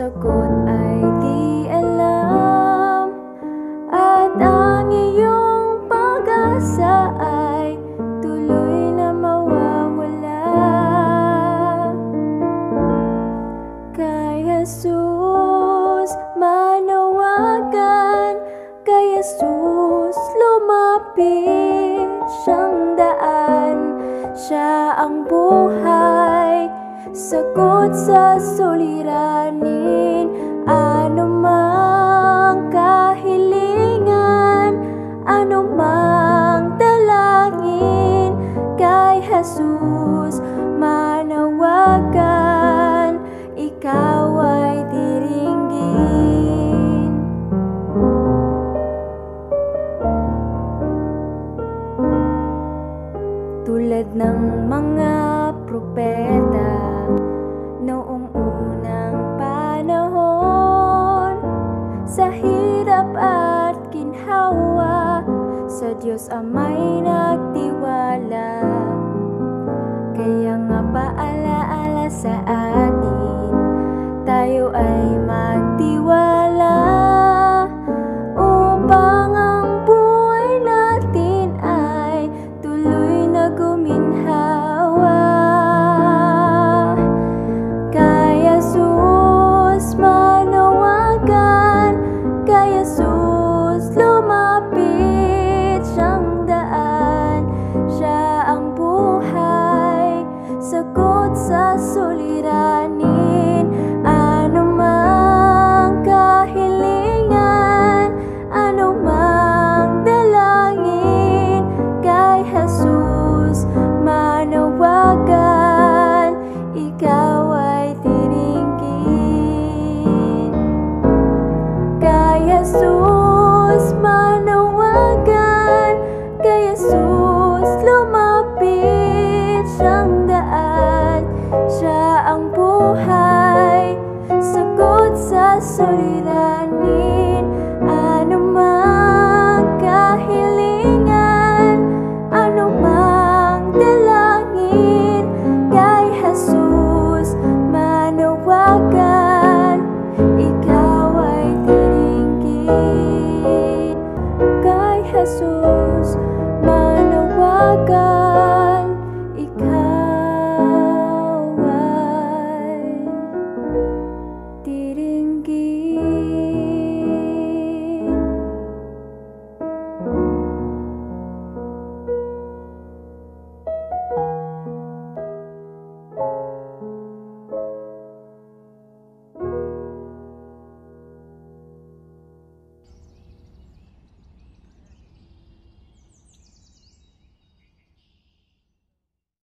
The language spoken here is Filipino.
sagot ay di alam, at ang iyong pag-asa ay tuloy na mawawala. Kay Jesus manawagan, kay Jesus lumapit, siyang daan, siya ang buhay, sagot sa suliranin. Anumang kahilingan, anumang dalangin, kay Jesus manawagan, ikaw ay diringgin. Tulad ng mga propeta noong unang panahon, sa hirap at ginhawa, sa Diyos Ama'y nagtiwala. Kaya nga paalaala sa atin, tayo ay magtiwala, upang ang buhay natin ay tuloy na guminhawa. Kay Jesus manawagan, kay Jesus lumapit, siyang daan, siya ang buhay, sagot sa suliranin. Anumang kahilingan, anumang dalangin, kay Jesus manawagan, ikaw ay diringgin. Kay Jesus manawagan, kay Jesus lumapit, siyang daan, siya ang buhay, sagot sa suliranin.